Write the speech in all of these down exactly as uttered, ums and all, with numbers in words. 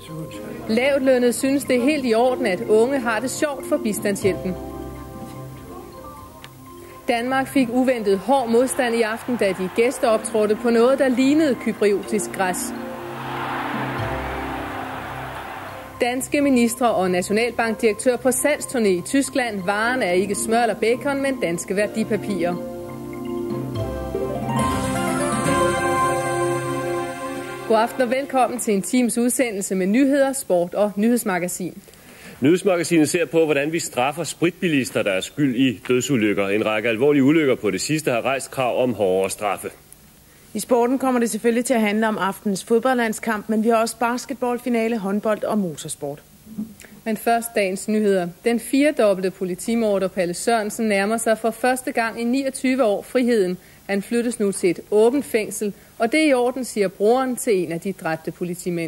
Lavtlønnet synes det er helt i orden, at unge har det sjovt for bistandshjælpen. Danmark fik uventet hård modstand i aften, da de gæsteoptrådte på noget, der lignede cypriotisk græs. Danske ministre og nationalbankdirektør på salgsturné i Tyskland. Varen er ikke smør eller bacon, men danske værdipapirer. God aften og velkommen til en times udsendelse med nyheder, sport og nyhedsmagasin. Nyhedsmagasinet ser på, hvordan vi straffer spritbilister, der er skyld i dødsulykker. En række alvorlige ulykker på det sidste har rejst krav om hårdere straffe. I sporten kommer det selvfølgelig til at handle om aftenens fodboldlandskamp, men vi har også basketballfinale, håndbold og motorsport. Men først dagens nyheder. Den firedobbelte politimorder Palle Sørensen nærmer sig for første gang i niogtyve år friheden. Han flyttes nu til et åbent fængsel, og det er i orden, siger broren til en af de dræbte politimænd.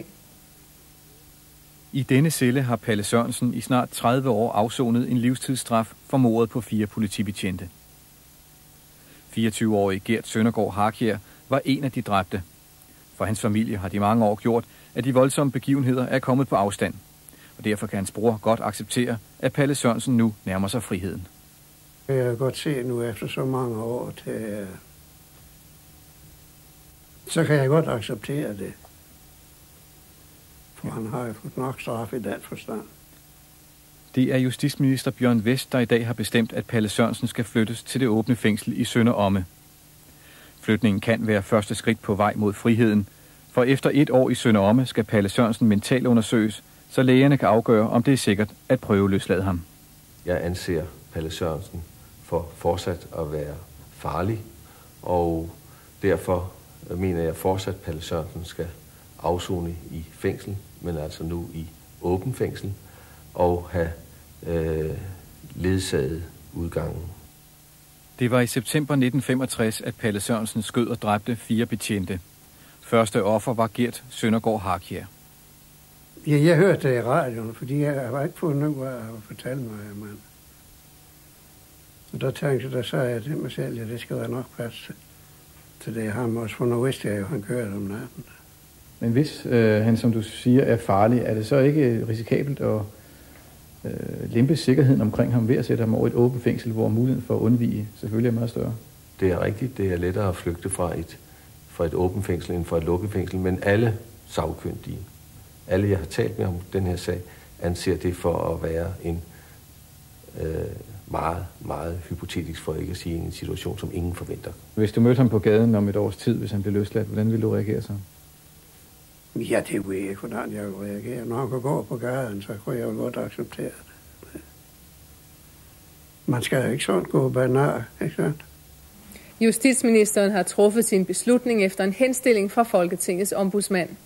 I denne celle har Palle Sørensen i snart tredive år afsonet en livstidsstraf for mordet på fire politibetjente. fireogtyve-årige Gert Søndergaard Harkjær var en af de dræbte. For hans familie har de mange år gjort, at de voldsomme begivenheder er kommet på afstand. Og derfor kan hans bror godt acceptere, at Palle Sørensen nu nærmer sig friheden. Jeg kan godt se nu efter så mange år, til, så kan jeg godt acceptere det. For han har jo fået nok straf i den forstand. Det er justitsminister Bjørn Westh, der i dag har bestemt, at Palle Sørensen skal flyttes til det åbne fængsel i Sønder Omme. Flytningen kan være første skridt på vej mod friheden, for efter et år i Sønder Omme skal Palle Sørensen mentalundersøges, så lægerne kan afgøre, om det er sikkert at prøveløslade ham. Jeg anser Palle Sørensen for fortsat at være farlig, og derfor mener jeg fortsat, at Palle Sørensen skal afsone i fængsel, men altså nu i åben fængsel, og have øh, ledsaget udgangen. Det var i september nitten femogtres, at Palle Sørensen skød og dræbte fire betjente. Første offer var Gert Søndergaard Harkjær. Ja, jeg hørte det i radioen, fordi jeg var ikke fået noget at fortælle mig, mand. Og der tænkte jeg, der sagde jeg til mig selv, at det skal være nok plads til det ham også, for nu vidste jeg jo, han kørte om natten. Men hvis øh, han, som du siger, er farlig, er det så ikke risikabelt at øh, lempe sikkerheden omkring ham ved at sætte ham over et åbent fængsel, hvor muligheden for at undvige selvfølgelig er meget større? Det er rigtigt. Det er lettere at flygte fra et, fra et åbent fængsel end fra et lukket fængsel, men alle sagkyndige, alle jeg har talt med om den her sag, anser det for at være en øh, meget, meget hypotetisk, for ikke at sige en situation, som ingen forventer. Hvis du mødte ham på gaden om et års tid, hvis han blev løsladt, hvordan ville du reagere så? Ja, det ved jeg ikke, hvordan jeg vil reagere. Når han kan gå på gaden, så kunne jeg jo godt acceptere det. Man skal jo ikke sådan gå banar, ikke sandt? Justitsministeren har truffet sin beslutning efter en henstilling fra Folketingets ombudsmand.